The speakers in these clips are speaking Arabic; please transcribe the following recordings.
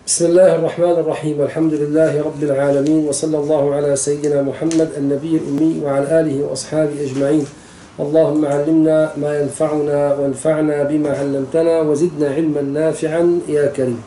بسم الله الرحمن الرحيم. والحمد لله رب العالمين، وصلى الله على سيدنا محمد النبي الأمي وعلى آله وأصحابه أجمعين. اللهم علمنا ما ينفعنا وانفعنا بما علمتنا وزدنا علما نافعا يا كريم.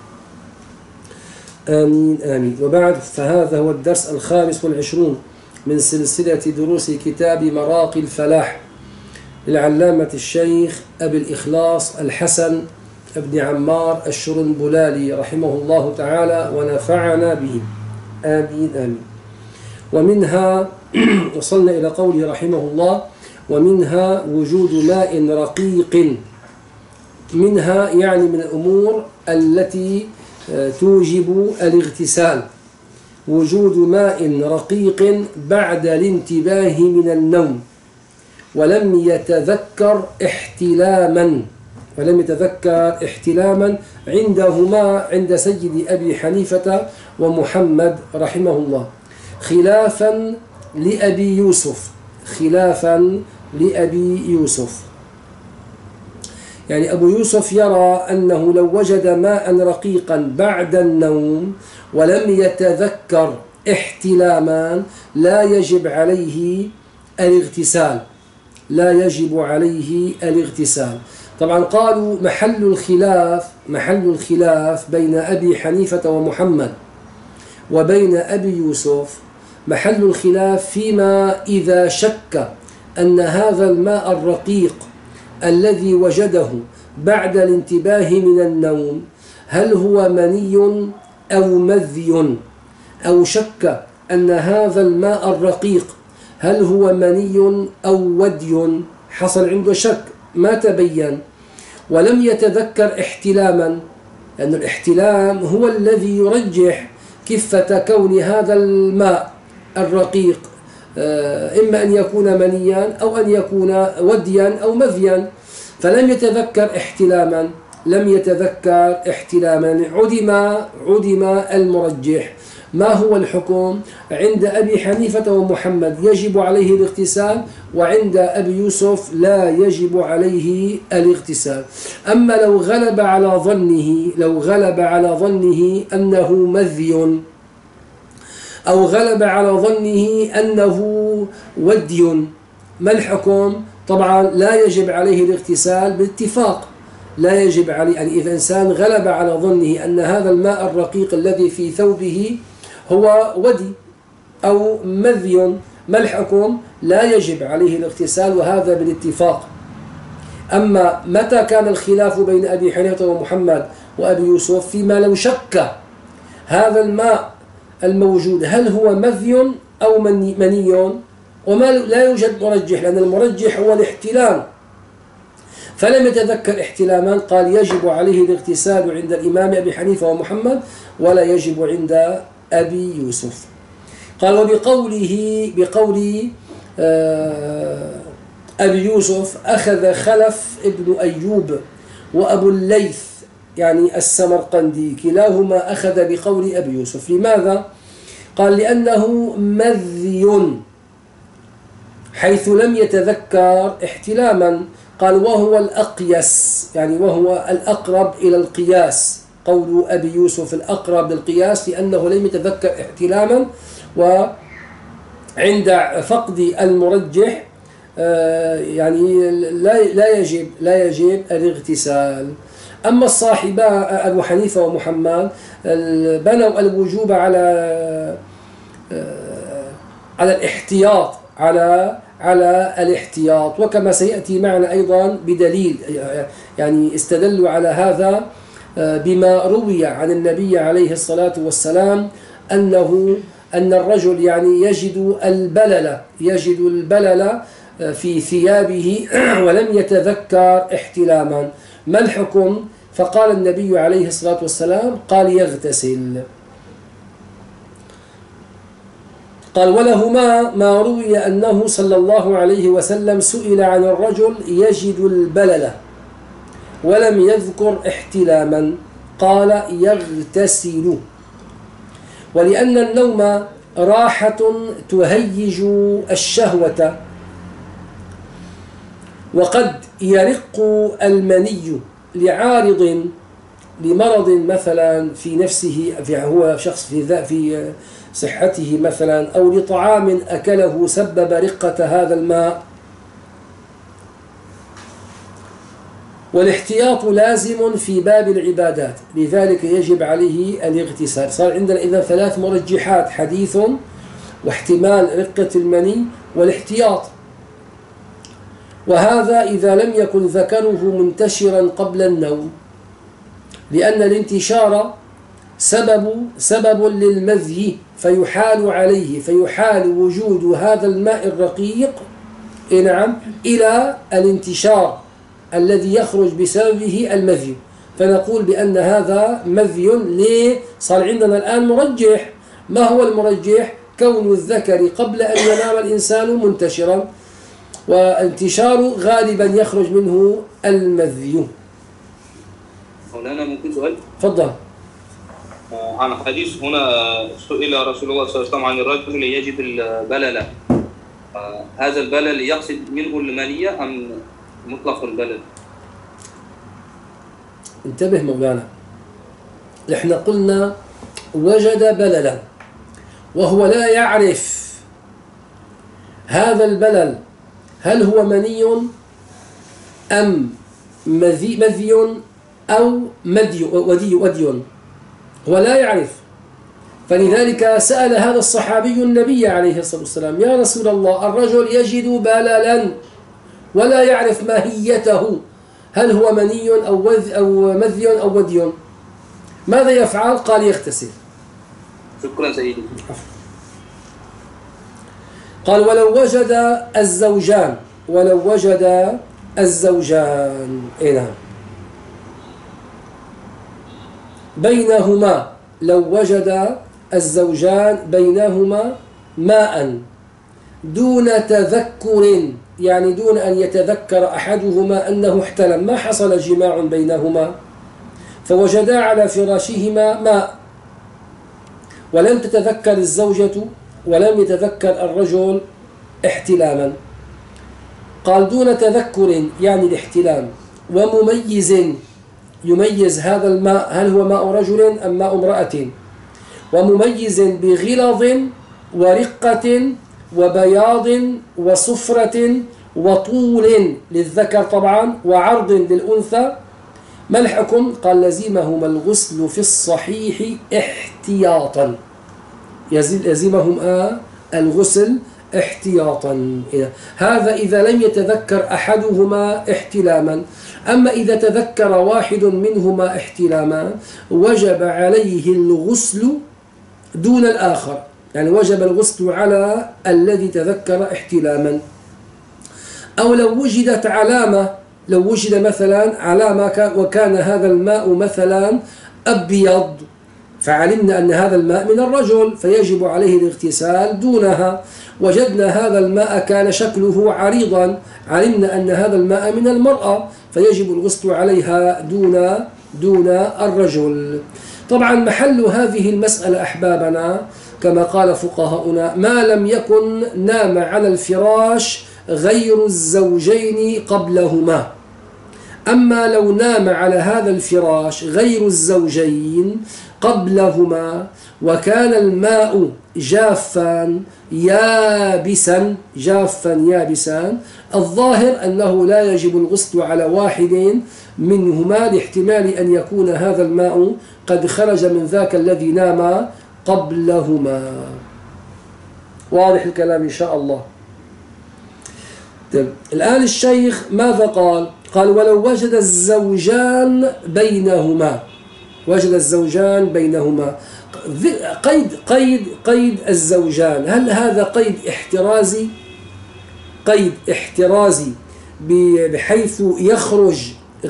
آمين آمين. وبعد، فهذا هو الدرس 25 من سلسلة دروس كتاب مراقي الفلاح للعلامة الشيخ أبي الإخلاص الحسن ابن عمار الشرنبلالي رحمه الله تعالى ونفعنا به. آمين آمين. ومنها وصلنا إلى قوله رحمه الله: ومنها وجود ماء رقيق. منها يعني من الأمور التي توجب الاغتسال، وجود ماء رقيق بعد الانتباه من النوم ولم يتذكر احتلاما عندهما عند سيد أبي حنيفة ومحمد رحمه الله، خلافا لأبي يوسف. يعني أبو يوسف يرى أنه لو وجد ماء رقيقا بعد النوم ولم يتذكر احتلاما لا يجب عليه الاغتسال. طبعا قالوا محل الخلاف بين أبي حنيفة ومحمد وبين أبي يوسف، محل الخلاف فيما إذا شك أن هذا الماء الرقيق الذي وجده بعد الانتباه من النوم هل هو مني أو مذي، أو شك أن هذا الماء الرقيق هل هو مني أو ودي، حصل عنده شك ما تبين ولم يتذكر احتلاما، لأن الاحتلام هو الذي يرجح كفة كون هذا الماء الرقيق إما أن يكون منيا أو أن يكون وديا أو مذيا، فلم يتذكر احتلاما عدم المرجح. ما هو الحكم؟ عند أبي حنيفة ومحمد يجب عليه الاغتسال، وعند أبي يوسف لا يجب عليه الاغتسال. أما لو غلب على ظنه أنه مذي، أو غلب على ظنه أنه ودي، ما الحكم؟ طبعا لا يجب عليه الاغتسال باتفاق، لا يجب عليه. يعني إذا إنسان غلب على ظنه أن هذا الماء الرقيق الذي في ثوبه هو ودي أو مذي، ما الحكم؟ لا يجب عليه الاغتسال، وهذا بالاتفاق. أما متى كان الخلاف بين أبي حنيفة ومحمد وأبي يوسف؟ فيما لو شك هذا الماء الموجود هل هو مذي أو مني، وما لا يوجد مرجح، لأن المرجح هو الاحتلام، فلم يتذكر احتلاما، قال يجب عليه الاغتسال عند الإمام أبي حنيفة ومحمد ولا يجب عند أبي يوسف. قال: وبقول أبي يوسف أخذ خلف ابن أيوب وأبو الليث يعني السمرقندي، كلاهما أخذ بقول أبي يوسف. لماذا؟ قال: لأنه مذي حيث لم يتذكر احتلاما. قال: وهو الأقيس، يعني وهو الأقرب إلى القياس. قول أبي يوسف الأقرب للقياس لأنه لم يتذكر احتلاما، وعند فقد المرجح يعني لا يجب الاغتسال. أما الصاحبان أبو حنيفة ومحمد بنوا الوجوب على الاحتياط، على الاحتياط، وكما سيأتي معنا أيضا بدليل. يعني استدلوا على هذا بما روي عن النبي عليه الصلاة والسلام أن الرجل يعني يجد البلل في ثيابه ولم يتذكر احتلاما، ما الحكم؟ فقال النبي عليه الصلاة والسلام قال: يغتسل. قال: ولهما ما روي أنه صلى الله عليه وسلم سئل عن الرجل يجد البلل ولم يذكر احتلاما، قال: يغتسل. ولأن النوم راحة تهيج الشهوة، وقد يرق المني لعارض لمرض مثلا في نفسه، هو شخص في صحته مثلا، أو لطعام أكله سبب رقة هذا الماء. والاحتياط لازم في باب العبادات، لذلك يجب عليه الاغتسال. صار عندنا إذا 3 مرجحات: حديث، واحتمال رقة المني، والاحتياط. وهذا إذا لم يكن ذكره منتشرا قبل النوم، لأن الانتشار سبب للمذي، فيحال عليه، فيحال وجود هذا الماء الرقيق إلى الانتشار الذي يخرج بسببه المذي، فنقول بأن هذا مذي. ليه؟ صار عندنا الآن مرجح. ما هو المرجح؟ كون الذكر قبل أن ينام الإنسان منتشرا، وانتشار غالبا يخرج منه المذي. مولانا ممكن سؤال؟ تفضل. عن حديث هنا سئل رسول الله صلى الله عليه وسلم عن الرجل يجد البلل، هذا البلل يقصد منه المنية أم مطلق البلل؟ انتبه مولانا، احنا قلنا وجد بللا وهو لا يعرف هذا البلل هل هو مني أم مذي أو ودي، هو لا يعرف. فلذلك سأل هذا الصحابي النبي عليه الصلاة والسلام: يا رسول الله، الرجل يجد بللا ولا يعرف ماهيته، هل هو مني أو مذي أو ودي، ماذا يفعل؟ قال: يغتسل. شكرا سيدي. قال: ولو وجد الزوجان بينهما، لو وجد الزوجان بينهما ماء دون تذكر، يعني دون أن يتذكر أحدهما أنه احتلم، ما حصل جماع بينهما، فوجدا على فراشهما ماء، ولم تتذكر الزوجة ولم يتذكر الرجل احتلاما. قال: دون تذكر يعني الاحتلام، ومميز يميز هذا الماء هل هو ماء رجل أم ماء امرأة، ومميز بغلظ ورقة وبياض وصفرة وطول للذكر طبعا وعرض للأنثى. ما الحكم؟ قال: لزمهما الغسل في الصحيح احتياطا، يلزمهم الغسل احتياطا. هذا إذا لم يتذكر أحدهما احتلاما. أما إذا تذكر واحد منهما احتلاما وجب عليه الغسل دون الآخر، يعني وجب الغسل على الذي تذكر احتلاما. أو لو وجدت علامة، لو وجد مثلا علامة وكان هذا الماء مثلا أبيض، فعلمنا أن هذا الماء من الرجل فيجب عليه الاغتسال دونها. وجدنا هذا الماء كان شكله عريضا، علمنا أن هذا الماء من المرأة فيجب الغسل عليها دون الرجل. طبعا محل هذه المسألة أحبابنا كما قال فقهاؤنا: ما لم يكن نام على الفراش غير الزوجين قبلهما. أما لو نام على هذا الفراش غير الزوجين قبلهما وكان الماء جافا يابسا، الظاهر أنه لا يجب الغسل على واحد منهما، لاحتمال أن يكون هذا الماء قد خرج من ذاك الذي نام قبلهما. واضح الكلام إن شاء الله. الآن الشيخ ماذا قال؟ قال: ولو وجد الزوجان بينهما، قيد الزوجان، هل هذا قيد احترازي بحيث يخرج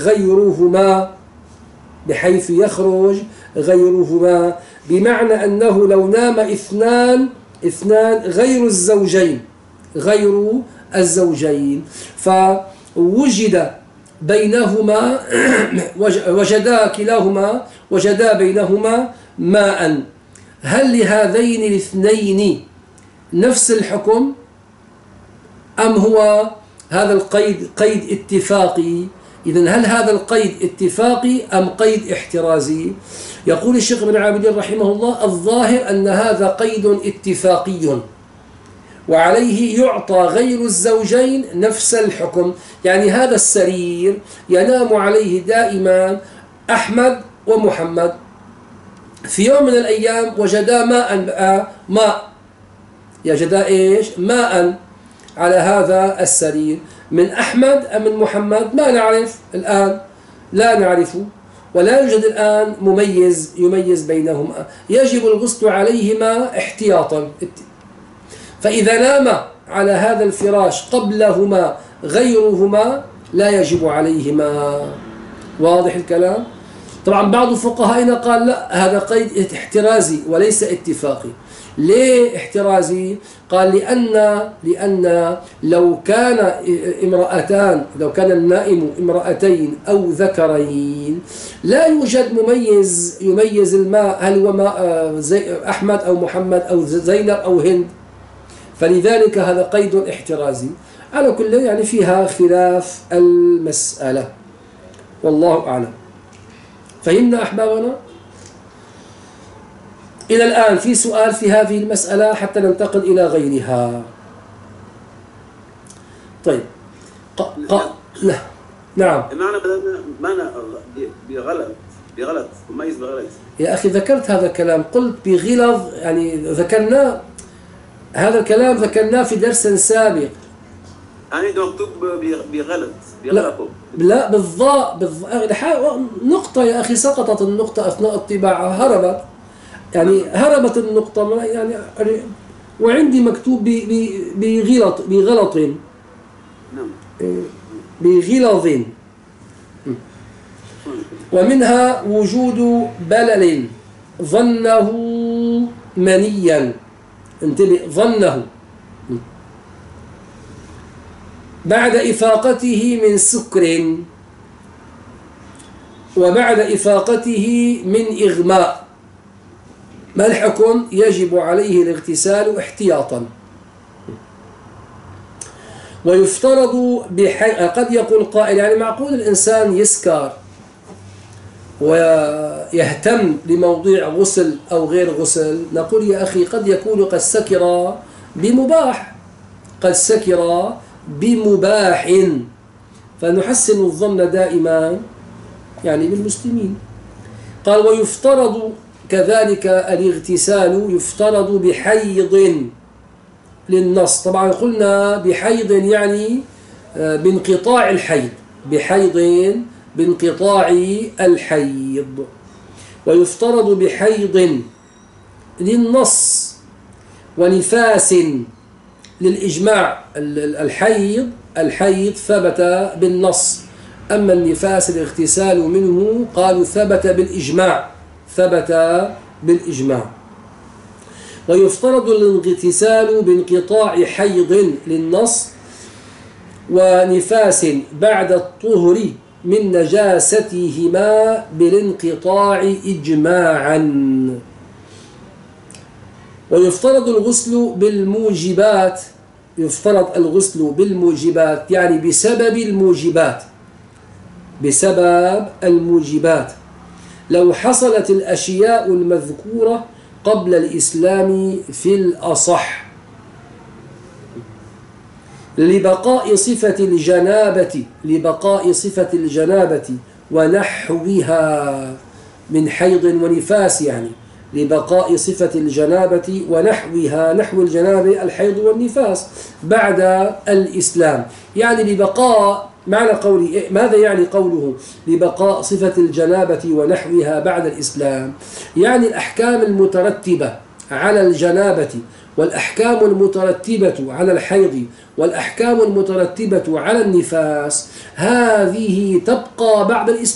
غيرهما، بمعنى أنه لو نام اثنان غير الزوجين فوجد بينهما وجدا بينهما ماء، هل لهذين الاثنين نفس الحكم أم هو هذا القيد قيد اتفاقي إذن هل هذا القيد اتفاقي أم قيد احترازي؟ يقول الشيخ ابن عابدين رحمه الله: الظاهر أن هذا قيد اتفاقي، وعليه يعطى غير الزوجين نفس الحكم. يعني هذا السرير ينام عليه دائما أحمد ومحمد، في يوم من الأيام وجدا ماء يجدا إيش؟ ماء على هذا السرير، من أحمد أم من محمد ما نعرف الآن، لا نعرفه، ولا يوجد الآن مميز يميز بينهما، يجب الغسل عليهما احتياطا. فإذا نام على هذا الفراش قبلهما غيرهما لا يجب عليهما. واضح الكلام؟ طبعا بعض فقهائنا قال لا، هذا قيد احترازي وليس اتفاقي. ليه احترازي؟ قال لأن لو كان امرأتان، لو كان النائم امرأتين أو ذكرين، لا يوجد مميز يميز الماء، هل هو ماء أحمد أو محمد أو زينب أو هند، فلذلك هذا قيد احترازي. على كل يعني فيها خلاف المسألة، والله أعلم. فهمنا أحبابنا؟ إلى الآن في سؤال في هذه المسألة حتى ننتقل إلى غيرها. طيب لا. نعم. معنى بغلط مميز بغلط. يا أخي ذكرت هذا الكلام، قلت بغلظ، يعني ذكرنا هذا الكلام ذكرناه في درس سابق. يعني مكتوب بغلط. لا بالضاء نقطة يا أخي، سقطت النقطة أثناء الطباعة، هربت، يعني هربت النقطة، يعني وعندي مكتوب بغلط بغلظ. ومنها وجود بلل ظنه منيا، انتبه، ظنه بعد إفاقته من سكر وبعد إفاقته من إغماء، ما الحكم؟ يجب عليه الاغتسال احتياطا. ويفترض قد يقول قائل يعني معقول الإنسان يسكر ويهتم لموضوع غسل أو غير غسل؟ نقول يا أخي قد يكون قد سكر بمباح، قد سكر بمباح، فنحسن الظن دائما يعني بالمسلمين. قال: ويفترض كذلك الاغتسال يفترض بحيض للنص. طبعا قلنا بحيض يعني بانقطاع الحيض، بحيض بانقطاع الحيض. ويفترض بحيض للنص ونفاس للإجماع. الحيض ثبت بالنص، أما النفاس الاغتسال منه قالوا ثبت بالإجماع. ويفترض الاغتسال بانقطاع حيض للنص ونفاس بعد الطهر من نجاستهما بالانقطاع إجماعا. ويفترض الغسل بالموجبات، يفترض الغسل بالموجبات يعني بسبب الموجبات لو حصلت الأشياء المذكورة قبل الإسلام في الأصح، لبقاء صفة الجنابة ونحوها من حيض ونفاس، يعني لبقاء صفة الجنابة ونحوها، نحو الجنابة الحيض والنفاس بعد الإسلام، يعني لبقاء. معنى قولي ماذا يعني قوله لبقاء صفة الجنابة ونحوها بعد الإسلام؟ يعني الأحكام المترتبة على الجنابة والأحكام المترتبة على الحيض والأحكام المترتبة على النفاس هذه تبقى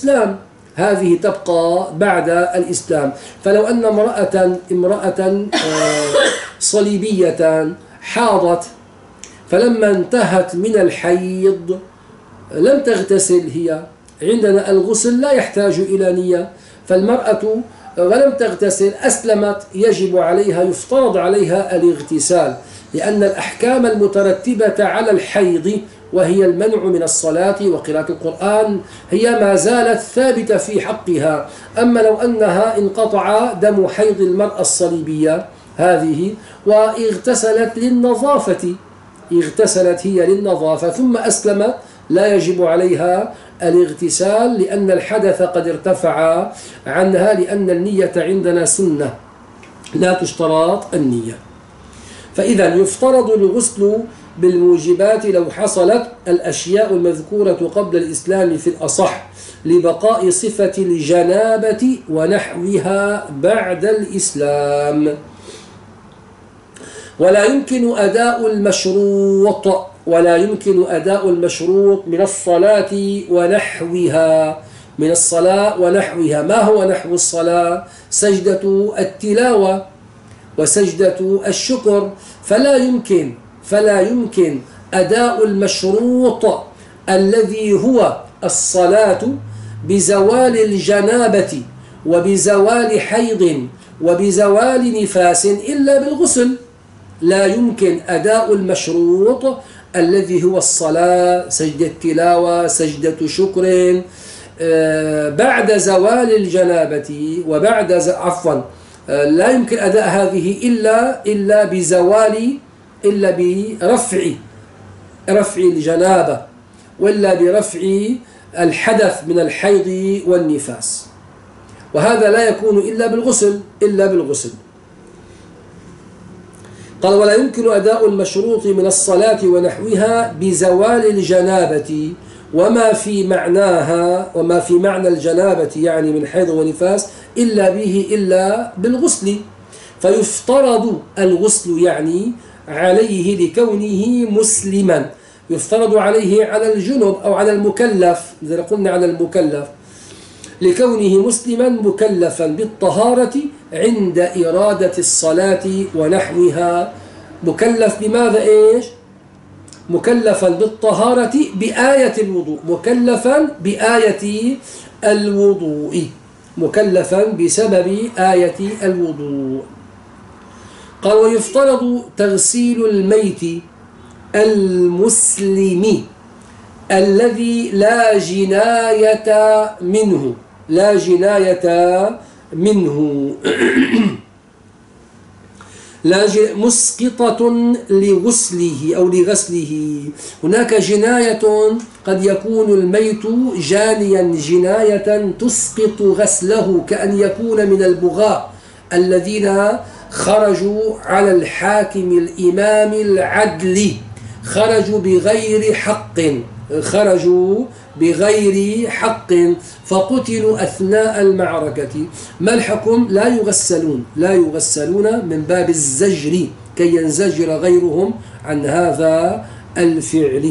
بعد الإسلام. فلو أن امرأة صليبية حاضت فلما انتهت من الحيض لم تغتسل، هي عندنا الغسل لا يحتاج إلى نية، فالمرأة ولم تغتسل أسلمت، يجب عليها، يفترض عليها الاغتسال، لأن الأحكام المترتبة على الحيض وهي المنع من الصلاة وقراءة القرآن، هي ما زالت ثابتة في حقها. أما لو أنها انقطع دم حيض المرأة الصليبية هذه واغتسلت للنظافة، اغتسلت هي للنظافة ثم أسلمت، لا يجب عليها الاغتسال لأن الحدث قد ارتفع عنها، لأن النية عندنا سنة لا تشترط النية. فإذا يفترض الغسل بالموجبات لو حصلت الأشياء المذكورة قبل الإسلام في الأصح، لبقاء صفة الجنابة ونحوها بعد الإسلام. ولا يمكن أداء المشروط من الصلاة ونحوها، من الصلاة ونحوها. ما هو نحو الصلاة؟ سجدة التلاوة وسجدة الشكر. فلا يمكن أداء المشروط الذي هو الصلاة بزوال الجنابة وبزوال حيض وبزوال نفاس إلا بالغسل. لا يمكن أداء المشروط الذي هو الصلاة، سجدة تلاوة، سجدة شكر، بعد زوال الجنابة وبعد لا يمكن أداء هذه إلا برفع الجنابة وإلا برفع الحدث من الحيض والنفاس، وهذا لا يكون إلا بالغسل. قال ولا يمكن أداء المشروط من الصلاة ونحوها بزوال الجنابة وما في معنى الجنابة يعني من حيض ونفاس إلا بالغسل. فيفترض الغسل يعني عليه لكونه مسلما، يفترض عليه على الجنب أو على المكلف، إذا قلنا على المكلف لكونه مسلما مكلفا بالطهارة عند إرادة الصلاة ونحوها. مكلف بماذا مكلفا بالطهارة بآية الوضوء، مكلفا بآية الوضوء، مكلفا بسبب آية الوضوء. قال ويفترض تغسيل الميت المسلم الذي لا جناية منه مسقطة لغسله أو لغسله. هناك جناية قد يكون الميت جانيا جناية تسقط غسله، كأن يكون من البغاة الذين خرجوا على الحاكم الإمام العدل، خرجوا بغير حق فقتلوا أثناء المعركة. ما الحكم؟ لا يغسلون من باب الزجر كي ينزجر غيرهم عن هذا الفعل.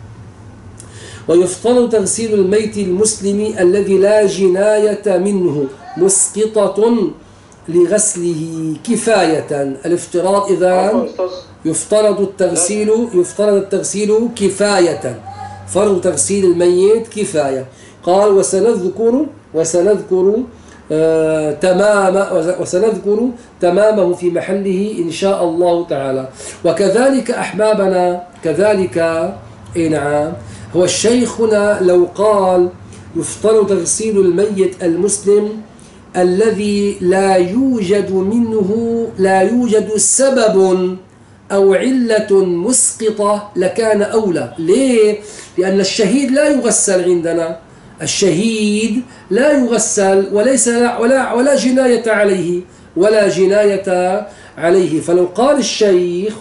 ويفترض تغسيل الميت المسلم الذي لا جناية منه مسقطة لغسله كفاية. الافتراض إذا يفترض التغسيل كفاية، فرض تغسيل الميت كفاية. قال وسنذكر تمامه في محله إن شاء الله تعالى. وكذلك أحبابنا هو الشيخ هنا لو قال يفترض تغسيل الميت المسلم الذي لا يوجد سبب أو علة مسقطة لكان أولى. ليه؟ لأن الشهيد لا يغسل عندنا، الشهيد لا يغسل ولا جناية عليه. فلو قال الشيخ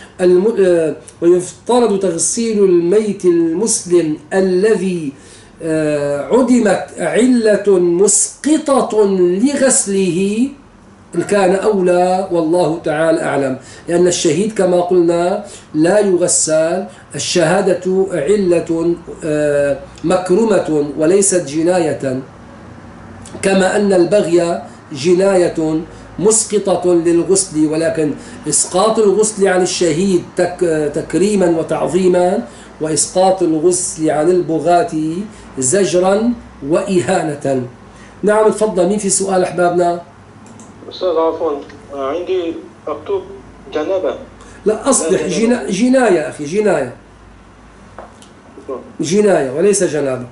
ويفترض تغسيل الميت المسلم الذي عدمت علة مسقطة لغسله كان أولى، والله تعالى أعلم، لأن الشهيد كما قلنا لا يغسل، الشهادة علة مكرمة وليست جناية، كما أن البغي جناية مسقطة للغسل، ولكن إسقاط الغسل عن الشهيد تكريما وتعظيما، وإسقاط الغسل عن البغاة زجرا وإهانة. نعم تفضل. مين في سؤال أحبابنا؟ أستاذ عفوا، عندي مكتوب جنابة. لا أصلح جناية أخي، جناية جناية وليس جنابة.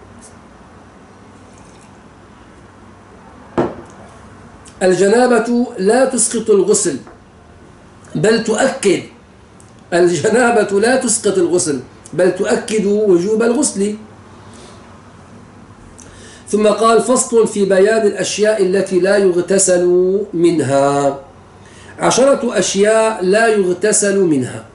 الجنابة لا تسقط الغسل بل تؤكد، الجنابة لا تسقط الغسل بل تؤكد وجوب الغسل. ثم قال فصل في بيان الأشياء التي لا يغتسل منها. 10 أشياء لا يغتسل منها.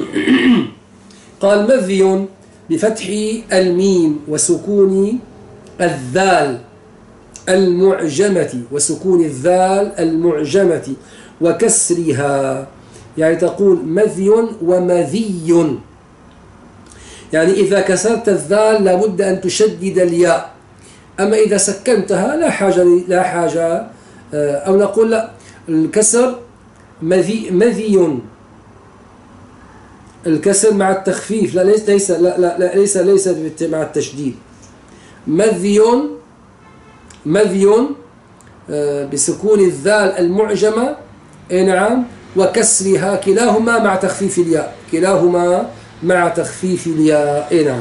قال مذي بفتح الميم وسكون الذال المعجمة، وسكون الذال المعجمة وكسرها، يعني تقول مذي ومذي، يعني إذا كسرت الذال لابد أن تشدد الياء، أما إذا سكنتها لا حاجة أو نقول لا، الكسر مذي، الكسر مع التخفيف، لا ليس مع التشديد. مذي بسكون الذال المعجمة، نعم، وكسرها، كلاهما مع تخفيف الياء، كلاهما مع تخفيف الياء، نعم،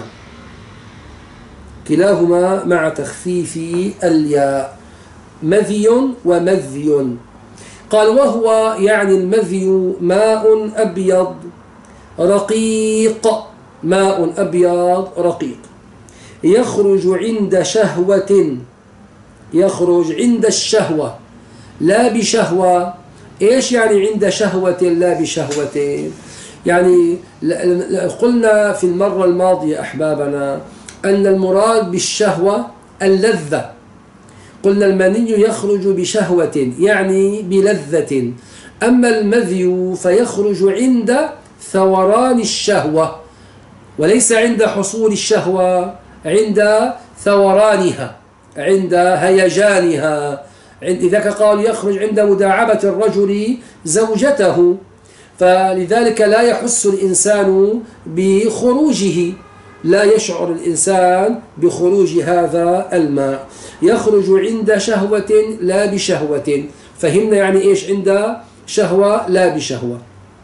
كلاهما مع تخفيف الياء. مذي ومذي. قال وهو يعني المذي ماء أبيض رقيق، ماء أبيض رقيق يخرج عند شهوة، يخرج عند الشهوة لا بشهوة. إيش يعني عند شهوة لا بشهوة؟ يعني قلنا في المرة الماضية أحبابنا أن المراد بالشهوة اللذة، قلنا المني يخرج بشهوة يعني بلذة، أما المذي فيخرج عند ثوران الشهوة وليس عند حصول الشهوة، عند ثورانها، عند هيجانها. لذلك قال يخرج عند مداعبة الرجل زوجته، فلذلك لا يحس الإنسان بخروجه، لا يشعر الإنسان بخروج هذا الماء، يخرج عند شهوة لا بشهوة. فهمنا يعني إيش عند شهوة لا بشهوة.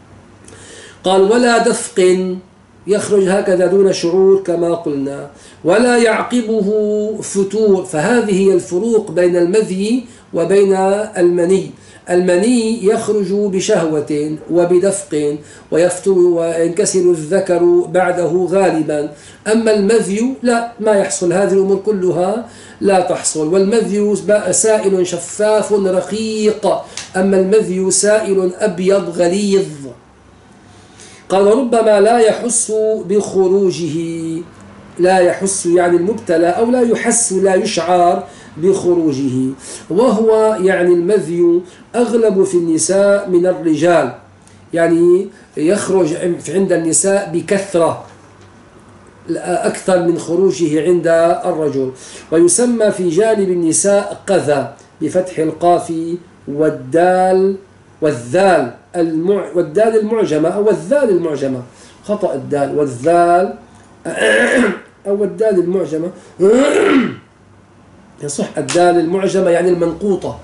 قال ولا دفق، يخرج هكذا دون شعور كما قلنا، ولا يعقبه فتور. فهذه هي الفروق بين المذي وبين المني. المني يخرج بشهوة وبدفق ويفتر وينكسر الذكر بعده غالبا، أما المذي لا، ما يحصل، هذه الأمور كلها لا تحصل. والمذي سائل شفاف رقيق، أما المذي سائل أبيض غليظ. قال ربما لا يحس بخروجه، لا يحس يعني المبتلى، أو لا يحس لا يشعر بخروجه. وهو يعني المذي أغلب في النساء من الرجال، يعني يخرج عند النساء بكثرة أكثر من خروجه عند الرجل. ويسمى في جانب النساء قذى بفتح القاف والدال والذال والدال المعجمة أو الذال المعجمة، خطأ الدال والذال أو الدال المعجمة يصح الدال المعجمة يعني المنقوطة.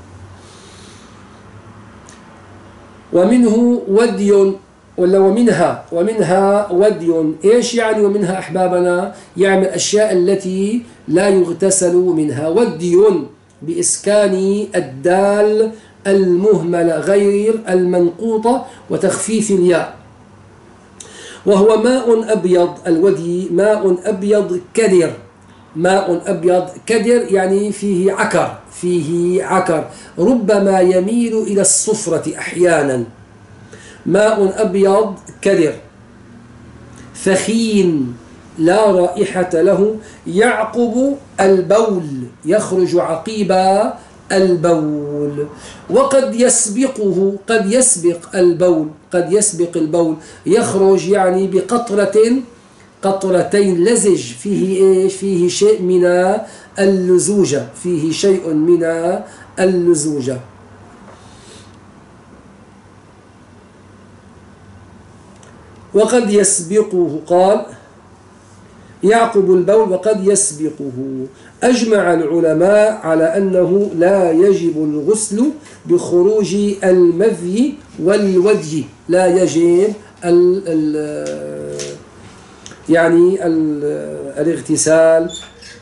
ومنه ودي ولا ومنها ودي. إيش يعني ومنها أحبابنا؟ يعني الأشياء التي لا يغتسل منها. ودي بإسكان الدال المهملة غير المنقوطة وتخفيف الياء. وهو ماء أبيض، الودي ماء أبيض كدر، ماء أبيض كدر يعني فيه عكر، فيه عكر، ربما يميل إلى الصفرة أحيانا. ماء أبيض كدر ثخين لا رائحة له، يعقب البول، يخرج عقيب البول. وقد يسبقه، قد يسبق البول، قد يسبق البول، يخرج يعني قطرتين لزج، فيه إيش؟ فيه شيء من اللزوجة، فيه شيء من اللزوجة. وقد يسبقه، قال يعقب البول وقد يسبقه. أجمع العلماء على أنه لا يجب الغسل بخروج المذي والودي، لا يجب يعني الاغتسال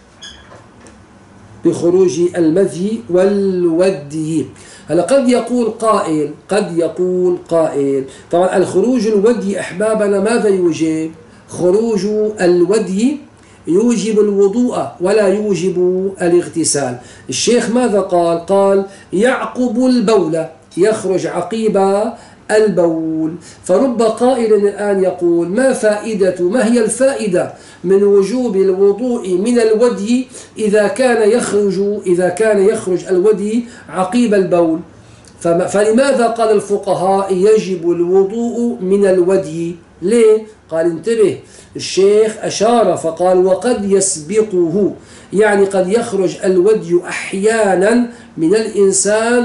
بخروج المذي والودي. هلا قد يقول قائل طبعا الخروج الودي أحبابنا ماذا يوجب؟ خروج الودي يوجب الوضوء ولا يوجب الاغتسال. الشيخ ماذا قال؟ قال يعقب البول، يخرج عقيب البول. فرب قائل الآن يقول ما هي الفائدة من وجوب الوضوء من الودي إذا كان يخرج الودي عقيب البول؟ فلماذا قال الفقهاء يجب الوضوء من الودي؟ ليه؟ قال انتبه، الشيخ أشار فقال وقد يسبقه، يعني قد يخرج الودي أحيانا من الإنسان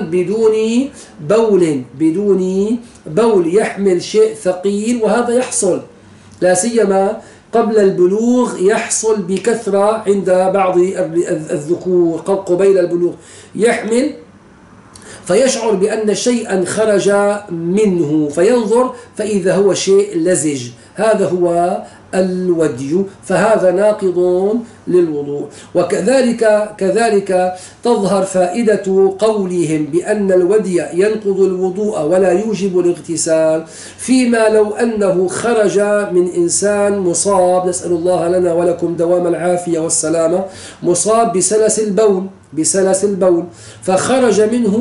بدون بول يحمل شيء ثقيل، وهذا يحصل لا سيما قبل البلوغ، يحصل بكثرة عند بعض الذكور قبيل البلوغ، يحمل فيشعر بأن شيئا خرج منه فينظر فإذا هو شيء لزج، هذا هو الودي، فهذا ناقض للوضوء. وكذلك تظهر فائدة قولهم بأن الودي ينقض الوضوء ولا يوجب الاغتسال فيما لو أنه خرج من إنسان مصاب، نسأل الله لنا ولكم دوام العافية والسلامة، مصاب بسلس البول فخرج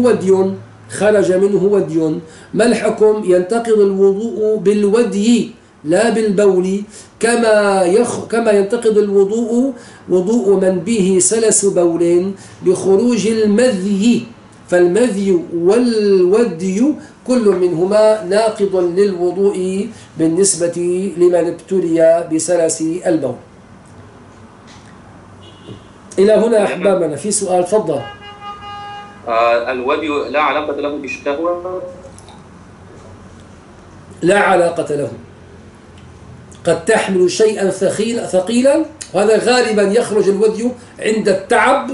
منه ودي، ما الحكم؟ ينتقض الوضوء بالودي لا بالبول، كما ينتقض وضوء من به سلس بول بخروج المذي، فالمذي والودي كل منهما ناقض للوضوء بالنسبة لمن ابتلي بسلس البول. إلى هنا أحبابنا في سؤال، تفضل. الودي لا علاقة له بالشهوة؟ لا علاقة له، قد تحمل شيئا ثقيلا، وهذا غالبا يخرج الودي عند التعب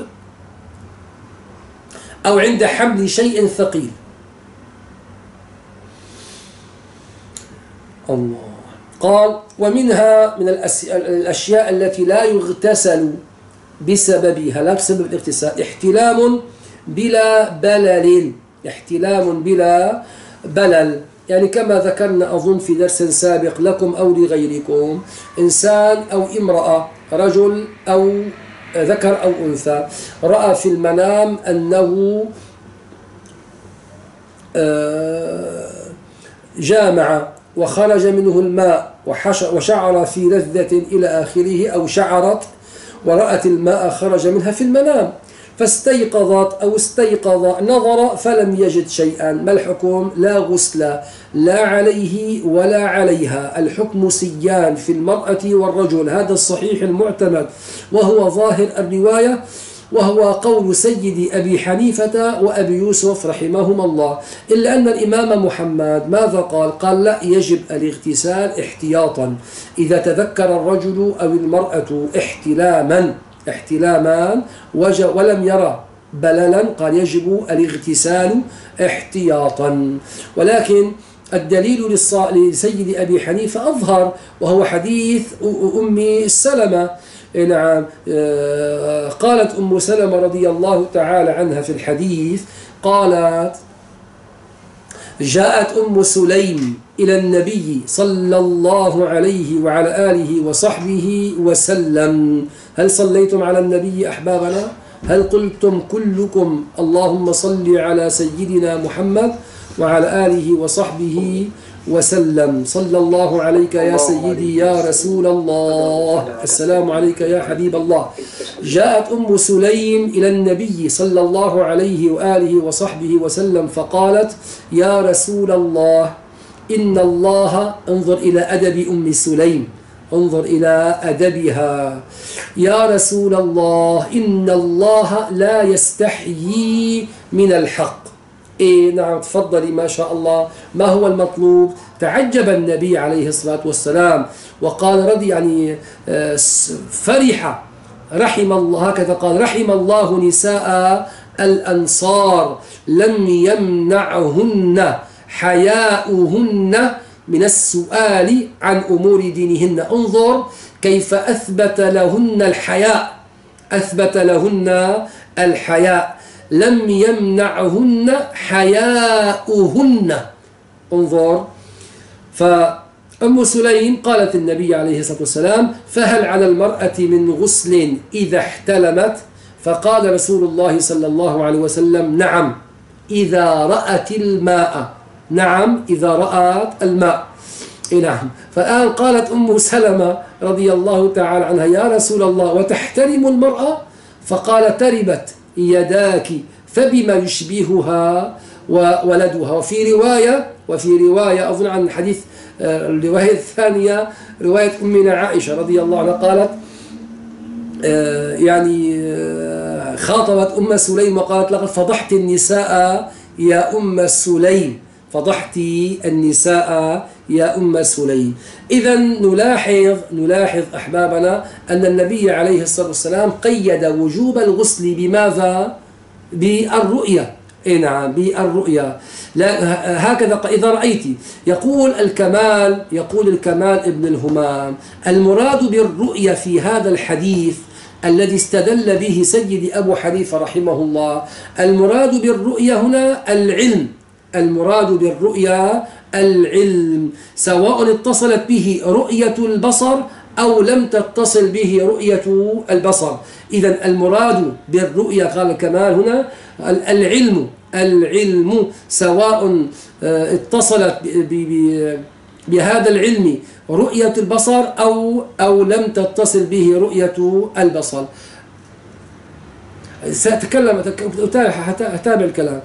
أو عند حمل شيء ثقيل. الله قال ومنها من الأشياء التي لا يغتسل بسببها، لا بسبب الاغتسال، احتلام بلا بلل، يعني كما ذكرنا أظن في درس سابق لكم أو لغيركم، إنسان أو امرأة، رجل أو ذكر أو أنثى، رأى في المنام أنه جامع وخرج منه الماء وشعر في لذة إلى آخره، أو شعرت ورأت الماء خرج منها في المنام، استيقظ نظر فلم يجد شيئا، ما الحكم؟ لا غسل لا عليه ولا عليها، الحكم سيان في المرأة والرجل، هذا الصحيح المعتمد وهو ظاهر الرواية، وهو قول سيد أبي حنيفة وأبي يوسف رحمهما الله، إلا أن الإمام محمد ماذا قال؟ قال لا، يجب الاغتسال احتياطا إذا تذكر الرجل أو المرأة احتلاما ولم يرى بللا، قال يجب الاغتسال احتياطا. ولكن الدليل لسيد أبي حنيفة أظهر، وهو حديث أم سلمة. نعم، قالت أم سلمة رضي الله تعالى عنها في الحديث، قالت جاءت أم سليم إلى النبي صلى الله عليه وعلى آله وصحبه وسلم. هل صليتم على النبي أحبابنا؟ هل قلتم كلكم اللهم صل على سيدنا محمد وعلى آله وصحبه وسلم؟ صلى الله عليك يا سيدي يا رسول الله، السلام عليك يا حبيب الله. جاءت أم سليم إلى النبي صلى الله عليه وآله وصحبه وسلم فقالت يا رسول الله إن الله، انظر إلى أدب أم سليم، انظر إلى أدبها، يا رسول الله إن الله لا يستحيي من الحق. إيه نعم، تفضلي ما شاء الله، ما هو المطلوب؟ تعجب النبي عليه الصلاة والسلام وقال فرح، رحم الله، هكذا قال، رحم الله نساء الأنصار لم يمنعهن حياؤهن من السؤال عن أمور دينهن. انظر كيف أثبت لهن الحياء، أثبت لهن الحياء، لم يمنعهن حياؤهن. انظر، فأم سليم قالت النبي عليه الصلاة والسلام: فهل على المرأة من غسل إذا احتلمت؟ فقال رسول الله صلى الله عليه وسلم: نعم إذا رأت الماء، نعم إذا رأت الماء. نعم. فالآن قالت أم سلمة رضي الله تعالى عنها: يا رسول الله وتحترم المرأة؟ فقال: تربت يداك فبما يشبهها وولدها. وفي رواية أظن عن الحديث الرواية الثانية رواية أمنا عائشة رضي الله عنها قالت خاطبت أم سليم وقالت: لقد فضحت النساء يا أم سليم، فضحت النساء يا أم سليم. إذا نلاحظ أحبابنا أن النبي عليه الصلاة والسلام قيد وجوب الغسل بماذا؟ بالرؤية. نعم، بالرؤيا. هكذا إذا رأيت يقول الكمال ابن الهمام: المراد بالرؤيا في هذا الحديث الذي استدل به سيد أبو حنيفة رحمه الله، المراد بالرؤيا هنا العلم، المراد بالرؤيا العلم، سواء اتصلت به رؤية البصر أو لم تتصل به رؤية البصر. إذن المراد بالرؤيا قال الكمال هنا العلم سواء اتصلت بهذا العلم رؤية البصر أو لم تتصل به رؤية البصر. سأتكلم أتابع الكلام.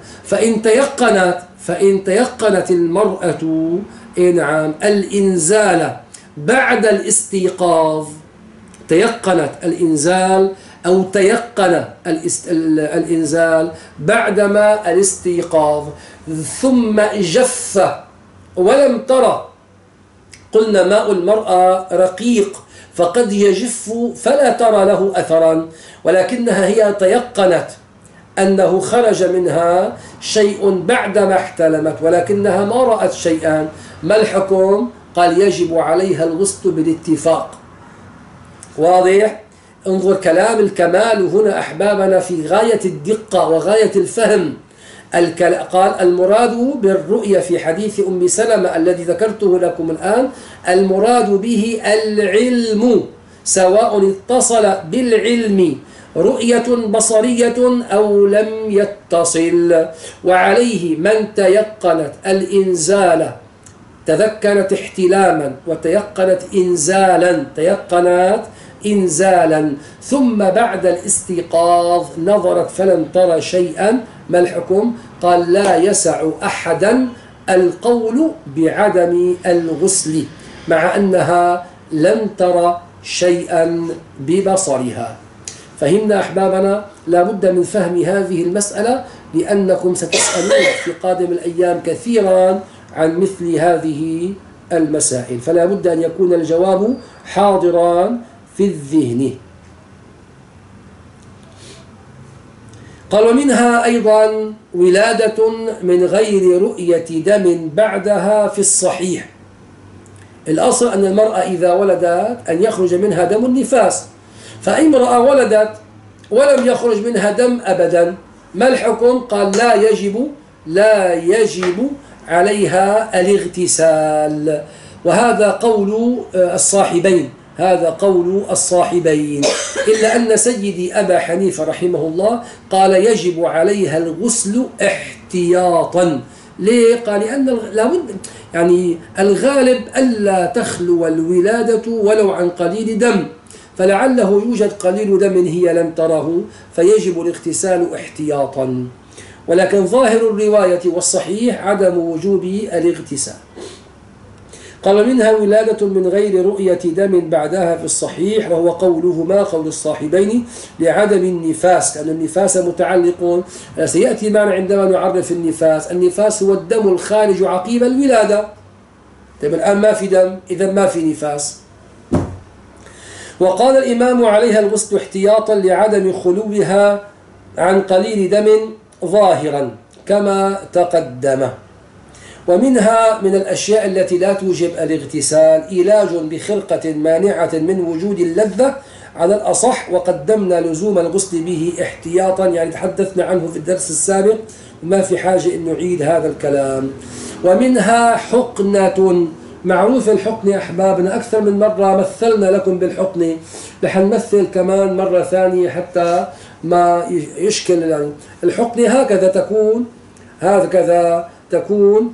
فإن تيقنت المرأة الإنزال بعد الاستيقاظ، تيقنت الإنزال أو تيقن الإنزال بعدما الاستيقاظ ثم جف ولم ترى، قلنا ماء المرأة رقيق فقد يجف فلا ترى له أثرا، ولكنها هي تيقنت أنه خرج منها شيء بعدما احتلمت ولكنها ما رأت شيئا، ما الحكم؟ قال: يجب عليها الغسل بالاتفاق. واضح؟ انظر كلام الكمال هنا أحبابنا في غاية الدقة وغاية الفهم. قال: المراد بالرؤية في حديث أم سلمة الذي ذكرته لكم الآن، المراد به العلم، سواء اتصل بالعلم رؤية بصرية أو لم يتصل. وعليه من تيقنت الإنزال، تذكرت احتلاما وتيقنت إنزالا ثم بعد الاستيقاظ نظرت فلم ترى شيئا، ما الحكم؟ قال: لا يسع أحدا القول بعدم الغسل مع أنها لم ترى شيئا ببصرها. فهمنا أحبابنا؟ لا بد من فهم هذه المسألة، لأنكم ستسألون في قادم الأيام كثيرا عن مثل هذه المسائل، فلا بد أن يكون الجواب حاضرا في الذهن. قال: ومنها أيضا ولادة من غير رؤية دم بعدها في الصحيح. الأصل أن المرأة إذا ولدت أن يخرج منها دم النفاس، فامرأة ولدت ولم يخرج منها دم أبدا، ما الحكم؟ قال: لا يجب عليها الاغتسال. وهذا قول الصاحبين، هذا قول الصاحبين، إلا أن سيدي أبا حنيفة رحمه الله قال: يجب عليها الغسل احتياطا. ليه؟ قال: لأن لابد الغالب ألا تخلو الولادة ولو عن قليل دم، فلعله يوجد قليل دم هي لم تره فيجب الاغتسال احتياطا. ولكن ظاهر الرواية والصحيح عدم وجوب الاغتسال. قال: منها ولادة من غير رؤية دم بعدها في الصحيح، وهو قولهما قول الصاحبين لعدم النفاس، لأن النفاس متعلق، سيأتي معنا عندما نعرف النفاس. النفاس هو الدم الخارج عقيب الولادة. طيب الآن ما في دم، إذا ما في نفاس. وقال الإمام: عليها الغسل احتياطا لعدم خلوها عن قليل دم ظاهرا كما تقدم. ومنها من الأشياء التي لا توجب الاغتسال علاج بخرقة مانعة من وجود اللذة على الأصح، وقدمنا لزوم الغسل به احتياطا، يعني تحدثنا عنه في الدرس السابق وما في حاجة أن نعيد هذا الكلام. ومنها حقنة، معروف الحقن يا أحبابنا، أكثر من مرة مثلنا لكم بالحقن، رح نمثل كمان مرة ثانية حتى ما يشكل. يعني الحقن هكذا تكون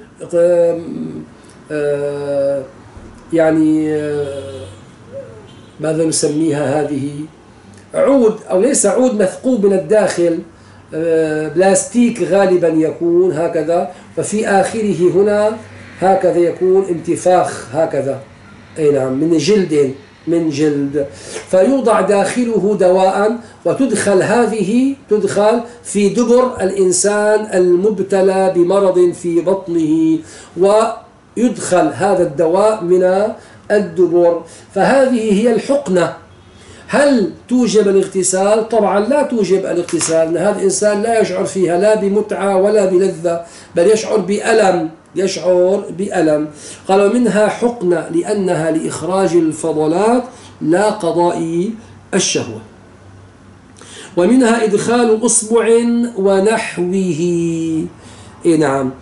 يعني ماذا نسميها هذه؟ عود، أو ليس عود، مثقوب من الداخل، بلاستيك غالبا يكون هكذا، وفي آخره هنا هكذا يكون انتفاخ هكذا، أي نعم، من جلد، فيوضع داخله دواء، وتدخل تدخل في دبر الإنسان المبتلى بمرض في بطنه، ويدخل هذا الدواء من الدبر، فهذه هي الحقنة. هل توجب الاغتسال؟ طبعا لا توجب الاغتسال، لأن هذا الإنسان لا يشعر فيها لا بمتعة ولا بلذة، بل يشعر بألم. قالوا منها حقنة لأنها لإخراج الفضلات لا قضاء الشهوة. ومنها إدخال أصبع ونحوه، نعم،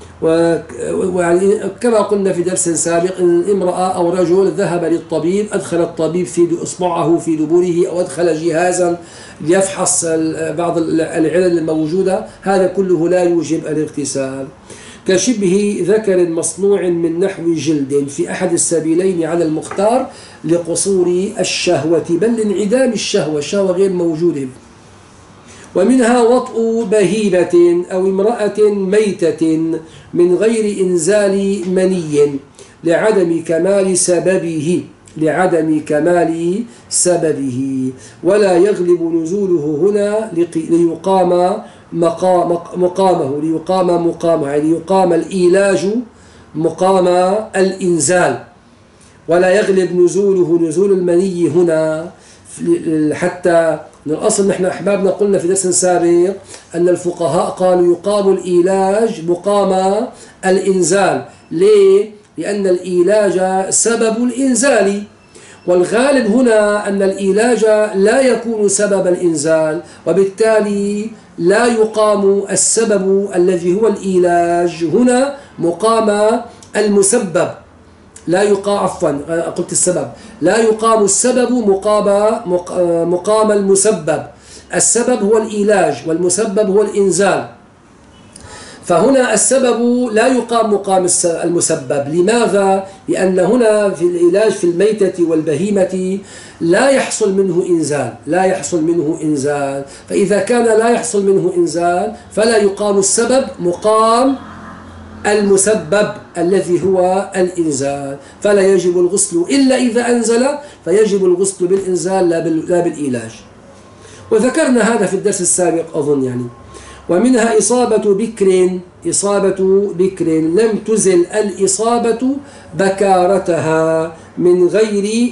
وكما قلنا في درس سابق، إن امرأة أو رجل ذهب للطبيب، أدخل الطبيب في إصبعه في دبره، أو أدخل جهازا ليفحص بعض العلل الموجودة، هذا كله لا يوجب الاغتسال. كشبه ذكر مصنوع من نحو جلد في أحد السبيلين على المختار لقصور الشهوة، بل لانعدام الشهوة غير موجودة. ومنها وطء بهيمة أو امرأة ميتة من غير إنزال مني لعدم كمال سببه، ولا يغلب نزوله هنا ليقام مقامه، يعني يقام الإيلاج مقام الإنزال، ولا يغلب نزول المني هنا، حتى من الأصل نحن أحبابنا قلنا في درس سابق أن الفقهاء قالوا يقام الإيلاج مقام الإنزال. ليه؟ لأن الإيلاج سبب الإنزال، والغالب هنا أن الإيلاج لا يكون سبب الإنزال، وبالتالي لا يقام السبب الذي هو الإيلاج هنا مقام المسبب، لا يقام، عفوا قلت السبب، لا يقام السبب مقام المسبب. السبب هو الإيلاج والمسبب هو الإنزال، فهنا السبب لا يقام مقام المسبب. لماذا؟ لأن هنا في العلاج في الميتة والبهيمة لا يحصل منه إنزال، فإذا كان لا يحصل منه إنزال فلا يقام السبب مقام المسبب الذي هو الإنزال، فلا يجب الغسل إلا إذا أنزل، فيجب الغسل بالإنزال لا بالإيلاج. وذكرنا هذا في الدرس السابق أظن يعني. ومنها إصابة بكر لم تزل الإصابة بكارتها من غير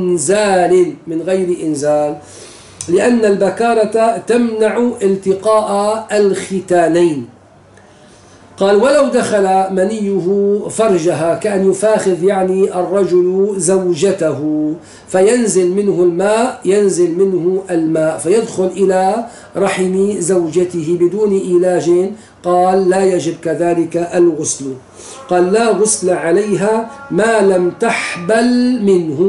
إنزال، لأن البكارة تمنع التقاء الختانين. قال والو دخل منيه فرجها، كأن يفاخذ يعني الرجل زوجته، فينزل منه الماء فيدخل إلى رحم زوجته بدون إيلاج، قال لا يجب كذلك الغسل. قال لا غسل عليها ما لم تحبل منه،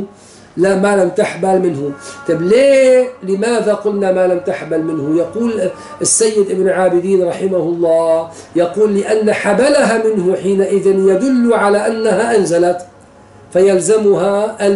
طيب لماذا قلنا ما لم تحبل منه؟ يقول السيد ابن عابدين رحمه الله، يقول لأن حبلها منه حينئذ يدل على أنها أنزلت، فيلزمها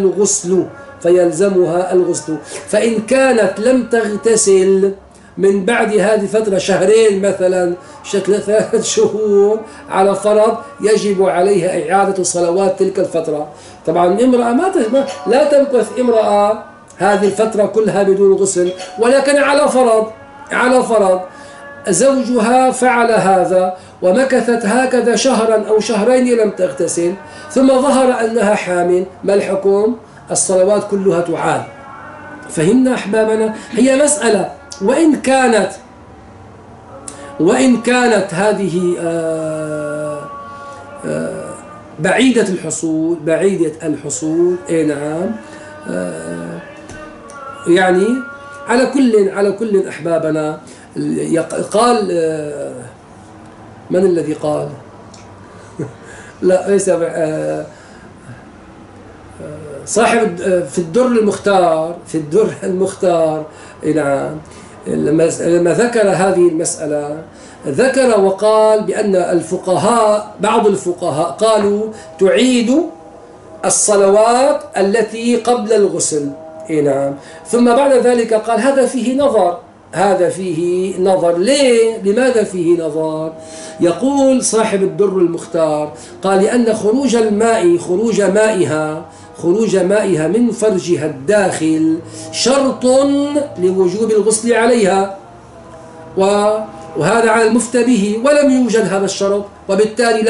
الغسل. فإن كانت لم تغتسل من بعد هذه الفترة شهرين مثلا، شكل 3 شهور على فرض، يجب عليها إعادة صلوات تلك الفترة. طبعا امرأة لا تمكث امرأة هذه الفترة كلها بدون غسل، ولكن على فرض زوجها فعل هذا ومكثت هكذا شهرا أو شهرين لم تغتسل، ثم ظهر أنها حامل، ما الحكم؟ الصلوات كلها تعاد. فهمنا أحبابنا؟ هي مسألة، وإن كانت هذه بعيدة الحصول، بعيدة الحصول. اي نعم. يعني على كل أحبابنا، قال من الذي قال؟ لا ليس صاحب في الدر المختار. نعم. لما ذكر هذه المسألة ذكر وقال بأن بعض الفقهاء قالوا تعيد الصلوات التي قبل الغسل. نعم. ثم بعد ذلك قال هذا فيه نظر. ليه؟ لماذا فيه نظر؟ يقول صاحب الدر المختار قال لأن خروج مائها من فرجها الداخل شرط لوجوب الغسل عليها، وهذا على المفتى به، ولم يوجد هذا الشرط، وبالتالي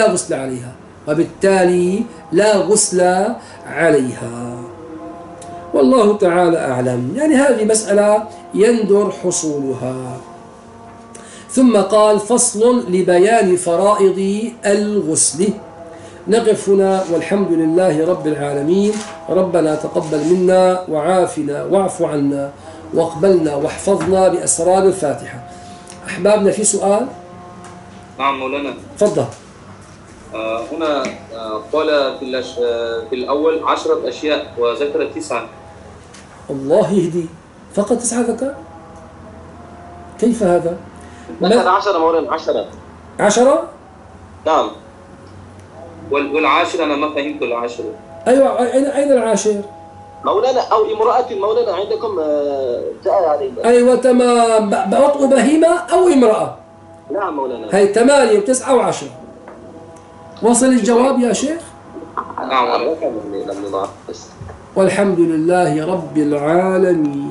لا غسل عليها. والله تعالى أعلم. يعني هذه مسألة يندر حصولها. ثم قال فصل لبيان فرائض الغسل. نقف هنا، والحمد لله رب العالمين. ربنا تقبل منا وعافنا واعف عنا واقبلنا واحفظنا بأسرار الفاتحة. أحبابنا في سؤال؟ نعم مولانا. تفضل. هنا قال في الأول 10 أشياء وذكر 9. الله يهدي، فقط 9 ذكر؟ كيف هذا؟ ذكر 10 مولانا. 10؟ نعم. والعاشر أنا ما فهمت العاشر. أيوة، أين العاشر؟ مولانا أو امرأة مولانا عندكم جاء عليه. أيوة تمام، بوطء بهيمة أو امرأة. نعم مولانا. هي 8 و9 و10. وصل الجواب يا شيخ؟ نعم. والحمد لله رب العالمين.